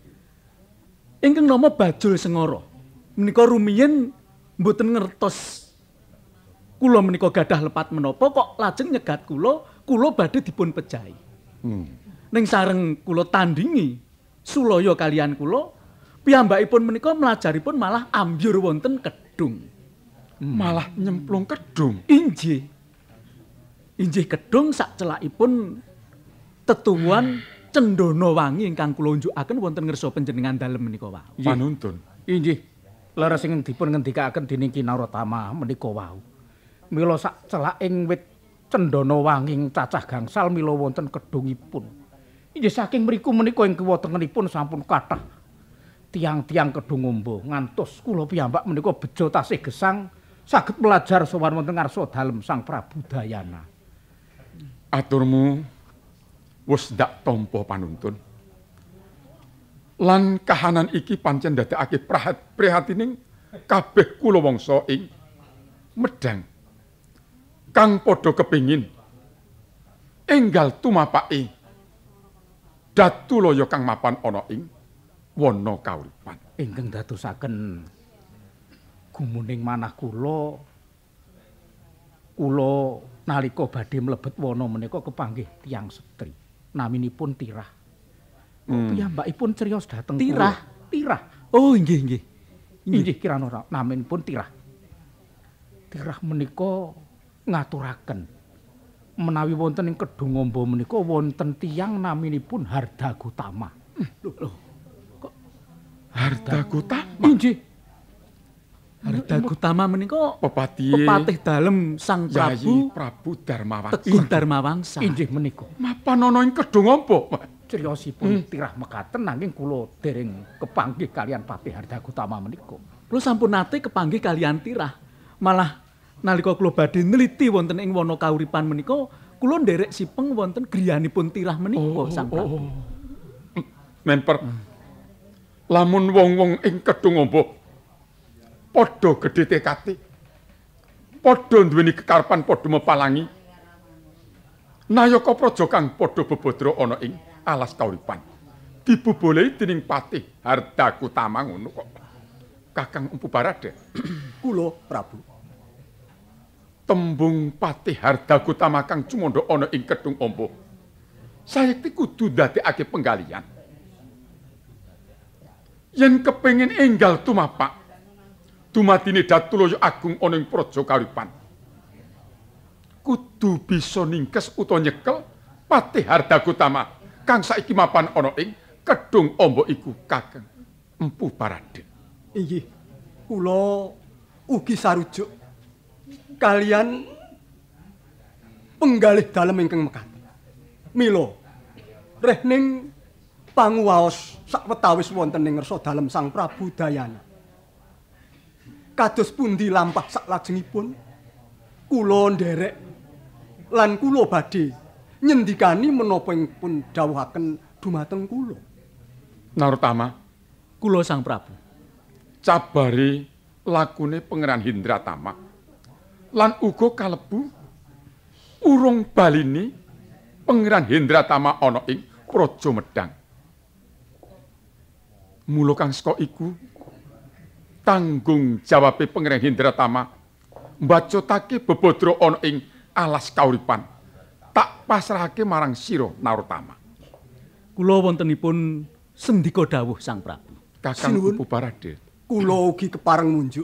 ingkang nama Bajul Sengara menika rumiyin mboten ngertos kula menika gadah lepat menapa kok lajeng nyegat kula kula badhe dipun pejahi. Hmm. Ning sareng kula tandingi sulaya kalian kula piyambakipun menika melajaripun malah ambyur wonten Kedung. Hmm. Malah nyemplung Kedung. Inggih. Inggih Kedung sak celakipun tetuwuhan Cendana Wangi ingkang kula unjukaken wonten ngersa panjenengan dalem menika wau. Panuntun. Inggih. Leres sing dipun ngendikaken dening Ki Narotama menika wau. Mila sak celaking wit Cendana Wangi cacah gangsal mila wonten kedungipun. Inggih saking mriku menika ing kiwa tengenipun sampun kathah tiang-tiang Kedung Amba ngantos kula piyambak menika bejo tasih gesang saged belajar sowan wonten ngarsa dalem Sang Prabu Dayana. Aturmu wis ndak tampa panuntun. Lan kahanan iki pancen ndadekake prihatining kabeh kula wangsa ing Medang kang padha kepingin enggal tumapake datulaya kang mapan ana ing wana kauripan. Ingkang dadosaken gumuning manah kula kula nalika badhe mlebet wana menika kepanggih tiyang setri naminipun Tirah. Hmm. Piyambakipun criyos dhateng Tirah. Tirah. Oh inggih nggih. Inggih kirana naminipun Tirah. Tirah menika ngaturaken menawi wonten ing Kedung Amba menika wonten tiyang naminipun Hardagutama. Lho, lho. Kok Hardagutama? Inggih. Hardagutama menika pepati pepatih dalem Sang Prabu Prabu Darmawangsa. Teguh Darmawangsa. Inggih menika. Mapan ana ing Kedung Amba. Criyosipun hmm. Tirah mekaten nanging kula dereng kepanggih kalian Patih Hardagutama menika. Kula sampun nate kepanggih kalian Tirah. Malah nalika kula badhe neliti wonten ing wana kauripan menika, kula nderek sipeng wonten griyanipun Tirah menika, oh, Sang Prabu. Oh, oh. Memper. Hmm. Lamun wong-wong ing Kedung Amba padha gedhe tekate. Padha duweni kekarepan padha mepalangi. Nayaka praja kang padha bebodro ana ing alas kauripan dibubolehi dening Patih Hardagutama ngono kok. Kakang Empu Barada. Kula Prabu. Tembung Patih Hardagutama kang cumandha ana ing Kedung Amba sayekti kudu ndadekake penggalian. Yen kepengin enggal tumapak dumadine Datulaya Agung ana ing praja kauripan, kudu bisa ningkes utawa nyekel Patih Hardakutama kang saiki mapan ana ing Kedung Amba iku Kakang Empu Baraden. Inggih, kula ugi sarujuk kalian penggalih dalem ingkang mekaten. Mila reh ning panguwaos sakwetawis wonten ing ngersa dalem Sang Prabu Dayana. Kados pundi lampah saklajengipun kula nderek lan kula badhe nyendikani menapa ing pun dawuhaken dumateng kula. Narotama, Kula Sang Prabu. cabari lakune Pangeran Hindratama lan uga kalebu urung balini Pangeran Hindratama ana ing Praja Medang. Mula kang saka iku tanggung jawabe Pangeran Hindratama mbacotake bebodro ana ing alas kauripan tak pasrahake marang sira Narotama. Kula wontenipun sendika dawuh Sang Prabu. Kakang Sinuwun. Empu Baraden. Kula ugi kepareng munjuk.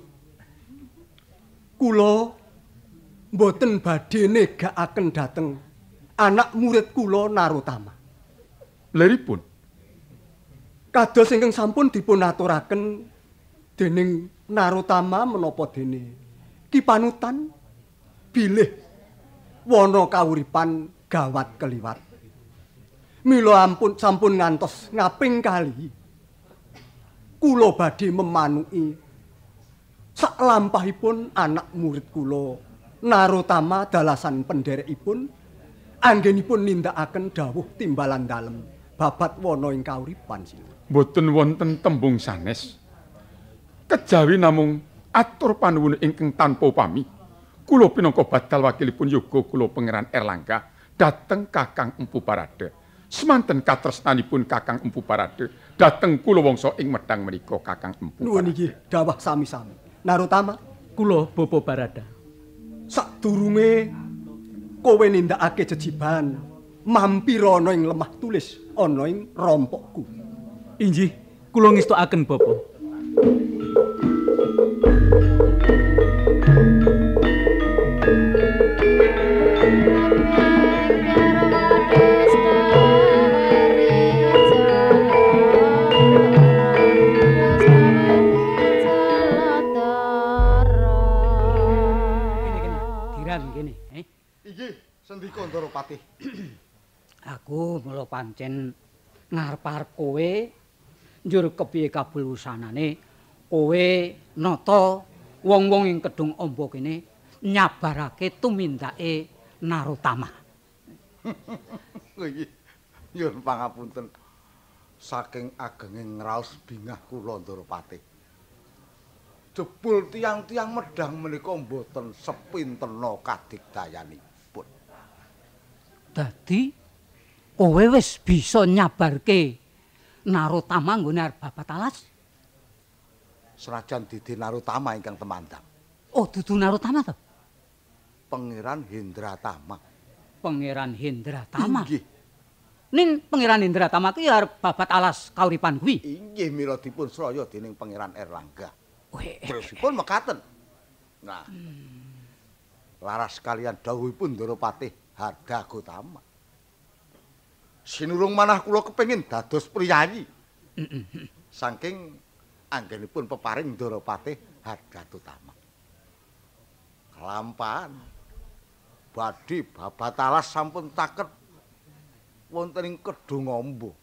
Kula mboten badhe negakaken dhateng anak murid kula Narotama. Leripun Kados ingkang sampun dipun aturaken dening Narotama menapa dene Ki Panutan bilih wana kauripan gawat keliwat. Mila ampun sampun ngantos ngaping kali kula badhe memanuki saklampahipun anak murid kula Narotama dalasan penderekipun anggenipun nindakaken dawuh timbalan dalem babat wana ing kauripan sila. boten wonten tembung sanes. Kejawi namung atur panuwun ingkang tanpa upami. Kula pinangka badal wakilipun yoga kula Pangeran Erlangga dhateng Kakang Empu Baraden. Semanten katresnanipun Kakang Empu Baraden dhateng kula wangsa ing Medang menika Kakang Empu. Nuwun inggih dawah sami-sami. Narotama, Kula Bapa Barada. sadurunge kowe nindakake jejiban mampir ana ing lemah tulis ana ing rompokku. Inggih, kula ngestokaken Bapa. Sendika Ndaropati. Aku mula pancen ngarep-arep kowe njur kepiye kabulusanane kowe nata wong-wong ing Kedung Amba kene nyabarake tumindake Narotama. Nggih. Nyuwun pangapunten saking agenging ngraos bingah kula Ndaropati. Jebul tiang-tiang Medang menika mboten sepintena kadigdayanipun. Dadi kowe wis bisa nyabarke Narotama nggone arep babat alas? Senajan didi Narotama ingkang temandang. Oh, dudu Narotama to? Pangeran Hindratama. Pangeran Hindratama. Inggih. Ning Pangeran Hindratama kuwi arep babat alas kauripan kuwi. Inggih mila dipun sraya dening Pangeran Erlangga. Weh. Terusipun mekaten. Nah. Laras kalian dawuhipun Ndaropati Hardakutama. Sinurung manah kula kepengin dados priyayi. Saking anggenipun peparing Ndaropati Hardakutama. Kelampahan badhe babat alas sampun taket wonten ing Kedung Amba.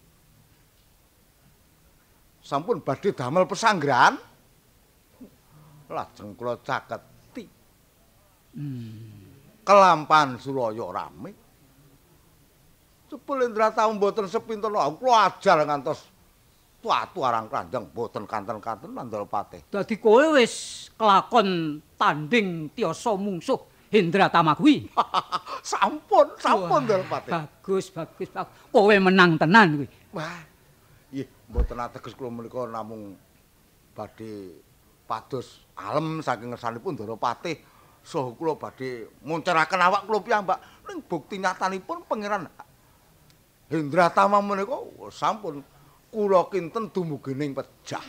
Sampun badhe damel pesanggrahan. Lajeng kula caketi. Hmm. Kelampahan Suraya rame. Jebul Indratama mboten sepintena kula ajal ngantos tuatu arang kranjang mboten kanten-kanten Ndaropati. Dadi kowe wis kelakon tanding tiyasa mungsuh Hindratama kuwi. Sampun, sampun Ndaropati. Bagus, bagus, bagus. Kowe menang tenan kuwi. Wah. Nggih, mboten ateges kula menika namung badhe pados alem saking ngersanipun Ndaropati. Saha kula badhe munceraken awak kula piyambak ning bukti nyatanipun Pangeran Hindratama menika sampun kula kinten dumugining pejah.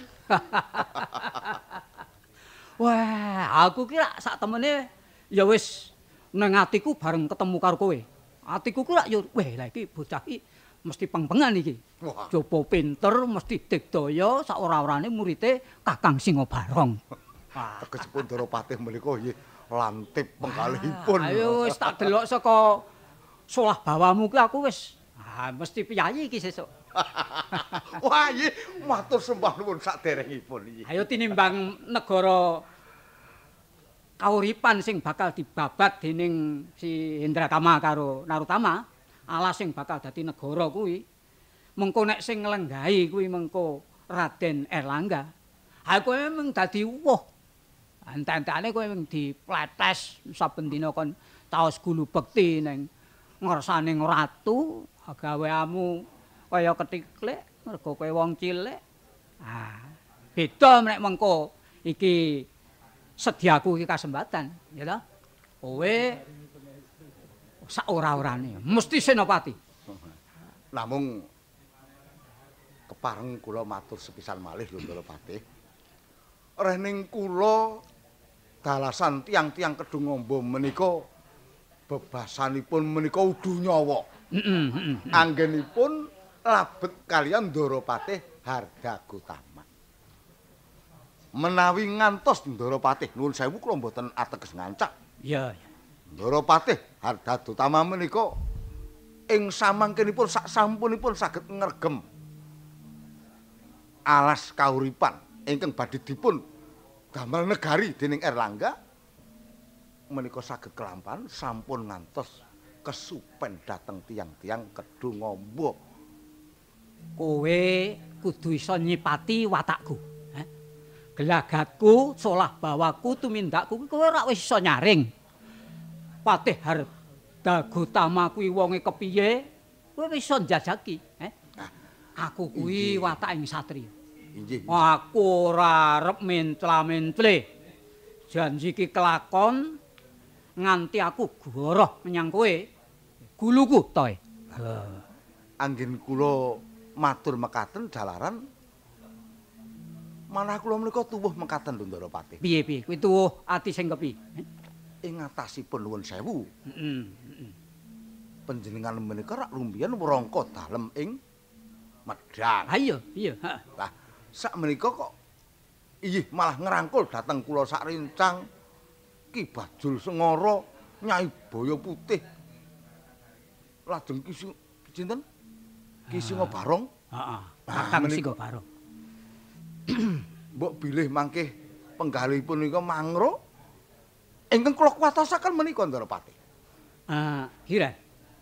Wah, aku kira sak temene ya wis nang atiku bareng ketemu karo kowe. Atiku ku lak yo weh lah iki bocah iki mesti pengpengan iki. Coba pinter mesti digdaya sak ora-orane murite Kakang Singobarong. Wah, tegesipun Daropatih menika nggih lantip penggalihipun. Ayo wis tak delok saka solah bawamu ki aku wis ah mesti piyayi iki sesuk. Wah, nggih matur sembah nuwun saderengipun iki. Ayo tinimbang negara kauripan sing bakal dibabat dening si Hendratama karo Narutama, alas sing bakal dadi negara kuwi. Mengko nek sing nglenggahi kuwi mengko Raden Erlangga. Ha kowe mung dadi woh. Enten-entene kowe mung dipletes saben dina kon taos gulu bekti ning ngarsaning ratu, gaweamu kaya ketiklik mergo kowe wong cilik. Ah, beda nek mengko iki sediaku iki kasempatan, ya toh. Kowe sak ora-orane mesti senopati. Namung kepareng kula matur sepisan malih lho Daropatih. Rening kula dalasan tiang-tiang Kedung Amba menika bebasanipun menika udu nyawa. Heeh, heeh. Anggenipun labet kalian Daropatih Hardagutama. Menawi ngantos Daropatih nuwun sewu kula mboten ateges ngancak. Iya, iya. Daropatih Hardagutama menika ing samangkenipun sak sampunipun saged ngregem alas kauripan ingkang badhe dipun damel negari dening Erlangga menika saged kelampan sampun ngantos kesupen dhateng tiang-tiang Kedung Amba. Kowe kudu iso nyipati watakku. Eh? Gelagatku, solah bawaku, tumindakku kowe ora wis iso nyaring. Patih Hardagutama kuwi wonge kepiye? Kowe wis iso njajaki, eh? Aku kuwi wataking satriya. Inggih. Aku ora arep mencla-mencle. Janji iki kelakon nganti aku goroh menyang kowe. Guluku toe. Anggen kula matur mekaten jalaran manah kula menika tuwuh mekaten lho Daropatih. Piye piye kuwi tuwuh ati sing kepi? Ing ngatasipun nuwun sewu. Heeh, heeh. Panjenengan menika rak lumbihan wrangka dalem ing Medang. Ha iya, iya, heeh. Lah sak menika kok inggih malah ngerangkul dhateng kula sak rincang Ki Bajul Sengara, Nyai Baya Putih. Lajeng Ki sinten? Ki Singobarong. Heeh. Kakang Singobarong. Mbok bilih mangke penggalihipun nika mangro ingkang kula kuwatosaken menika Daropatih. Ah, kira.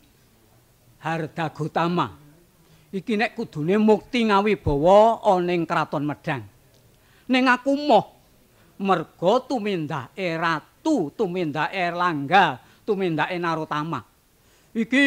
Hardagutama. Iki nek kudune mukti ngawibawa ana ing kraton Medang. Ning aku moh merga tumindake ratu, tumindake Erlangga, tumindake Narutama. Iki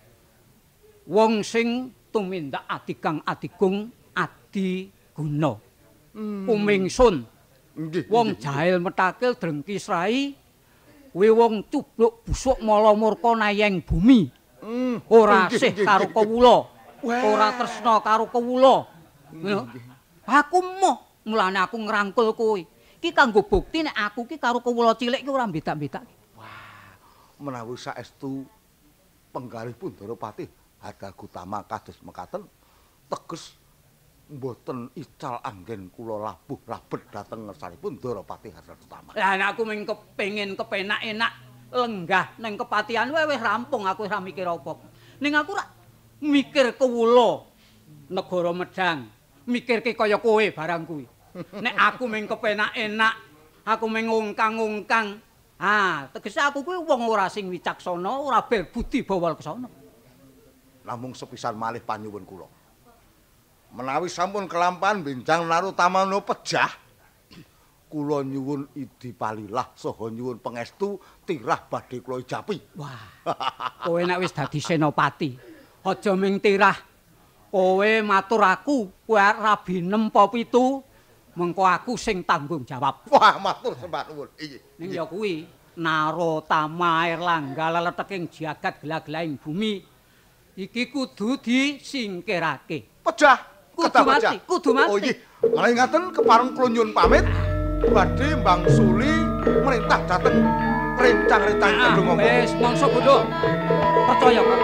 wong sing tumindak Adikang Adigung Adiguna. Hmm. Umingsun. Nggih. Wong jahil metakil drengki srai, kuwi wong cubluk busuk mala murka nayeng bumi. Hmm. Ora sih karo kawula. Ora tresna karo kawula. Ngono. Aku moh mulane aku ngrangkul kowe. Iki kanggo bukti nek aku ki karo kawula cilik ki ora bedak-bedak. Wah, menawi saestu penggalihipun Daropatih Hardagutama kados mekaten teges mboten ical anggen kula labuh labet dhateng ngersanipun Daropatih Hardagutama. Lah nek aku mung kepengin kepenak-enak lenggah ning kepatihan wis rampung aku ora mikir apa. Ning aku ora mikir kewula negara Medang, mikirke kaya kowe barang kuwi. Nek aku mung kepenak enak, aku mung ngungkang-ungkang. Ah, tegese aku kuwi wong ora sing wicaksana, ora berbudi bawal kesana. Namung sepisan malih panyuwun kula. Menawi sampun kelampahan benjang Narutama pejah, kula nyuwun idi palilah saha nyuwun pangestu tirah badhe kula ijapi. Wah. Kowe nek wis dadi senopati, aja ming tirah. Kowe matur aku, kowe rabi nem apa pitu, mengko aku sing tanggung jawab. Wah, matur sembah nuwun. Iki. Ning ya kuwi Narutama Erlangga leleteking jagat gelah-gelahing bumi. Iki kudu disingkirake. Pejah, kudu mati, kudu mati. Oh nggih. Menawi ngaten kepareng kula nyuwun pamit badhe mbangsuli merintah dhateng rencang-rencang kedung ngomong. Wis mongso Bondo. Percaya kok.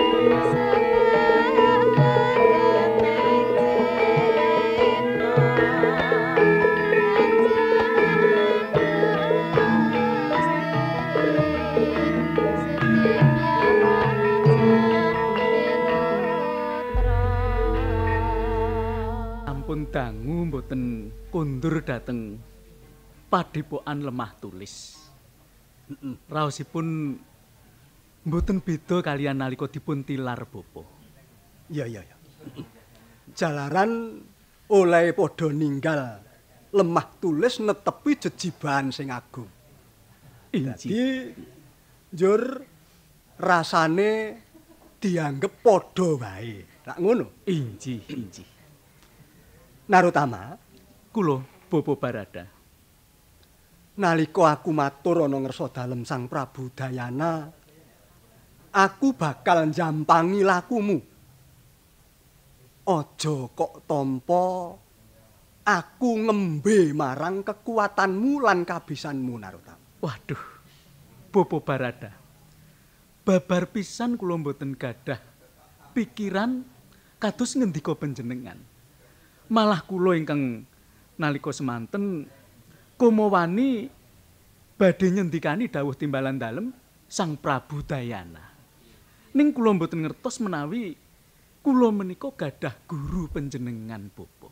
Dangu mboten kondur dateng Padepokan Lemah Tulis. Raosipun mboten beda kalian nalika dipun tilar bapa. Iya iya iya. Jalaran oleh padha ninggal Lemah Tulis netepi jejibahan sing agung. Dadi njur rasane dianggep padha wae. Rak ngono. Inji, inji. Narutama, kula Bapa Barada. Nalika aku matur ana ngersa dalem Sang Prabu Dayana, aku bakal njampangi lakumu. Aja kok tampa aku ngembe marang kekuatanmu lan kabisanmu Narutama. Waduh, Bapa Barada. Babar pisan kula mboten gadah pikiran kados ngendika panjenengan. Malah kula ingkang nalika semanten kumawani badhe nyendikani dawuh timbalan dalem Sang Prabu Dayana. Ning kula mboten ngertos menawi kula menika gadah guru panjenengan Bapa.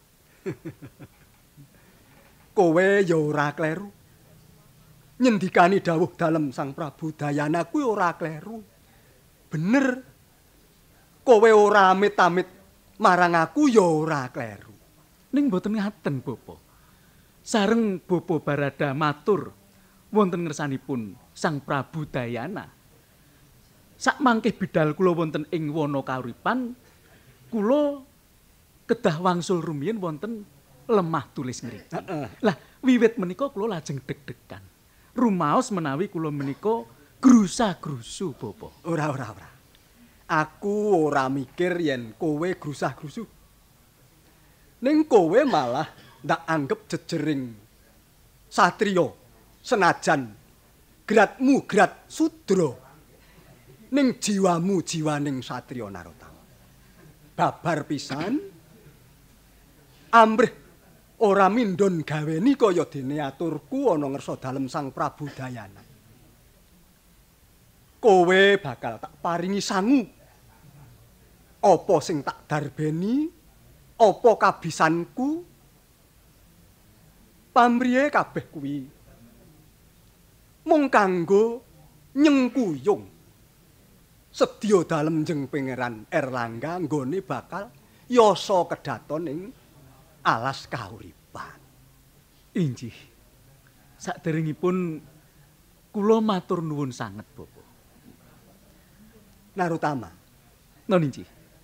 Kowe ya ora kleru. Nyendikani dawuh dalem Sang Prabu Dayana kuwi ora kleru. Bener. Kowe ora amit-amit marang aku ya ora kleru. Ning boten ngaten Bapa. Sareng Bapa Barada matur wonten ngersanipun Sang Prabu Dayana. Sak mangke bidal kula wonten ing wana kauripan, kula kedah wangsul rumiyin wonten Lemah Tulis ngriki. Lah wiwit menika kula lajeng deg-degan. Rumaos menawi kula menika grusa-grusu Bapa. Ora ora ora. Aku ora mikir yen kowe grusah-grusu. Ning kowe malah ndak anggap jejering satriya senajan gratmu grat sudra ning jiwamu jiwaning satriya Narotama. Babar pisan ambrih ora mindon gaweni kaya dene aturku ana ngersa dalem Sang Prabu Dayana. Kowe bakal tak paringi sangu. Apa sing tak darbeni? Apa kabisanku? Pamriye kabeh kuwi mung kanggo nyengkuyung sedya dalem jeng Pangeran Erlangga nggone bakal yasa kedaton ing alas kauripan. Injih. Saderengipun kula matur nuwun sanget Bapa. Narutama. Non injih.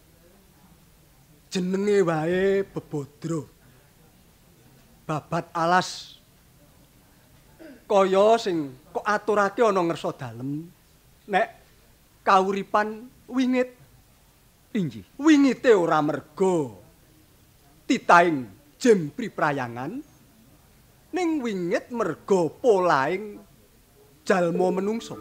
Jenenge wae Bebodro. Babat alas kaya sing kok aturake ana ngersa dalem nek kauripan wingit. Injih. Wingite ora merga titaing jem priprayangan ning wingit merga polaing jalma menungso.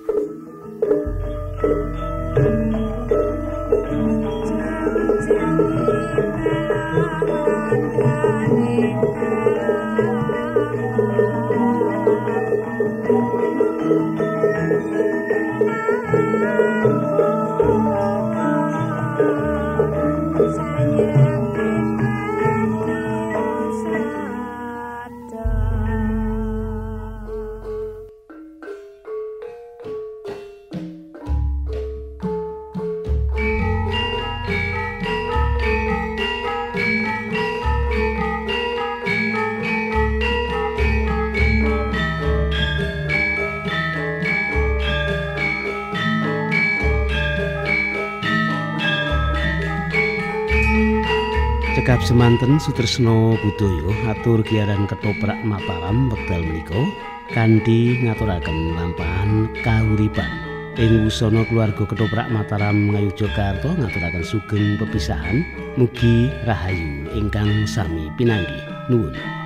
Cekap semanten Sutresna Budaya atur giaran ketoprak Mataram wekdal menika kanthi ngaturaken lampahan kauripan. Ing wusana keluarga ketoprak Mataram Ngayogyakarta ngaturaken sugeng pepisahan mugi rahayu ingkang sami pinanggih nuwun.